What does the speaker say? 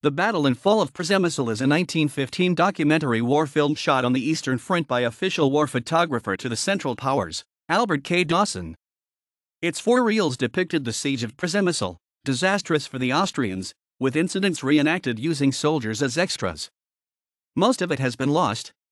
The Battle and Fall of Przemysl is a 1915 documentary war film shot on the Eastern Front by official war photographer to the Central Powers, Albert K. Dawson. Its 4 reels depicted the Siege of Przemysl, disastrous for the Austrians, with incidents reenacted using soldiers as extras. Most of it has been lost,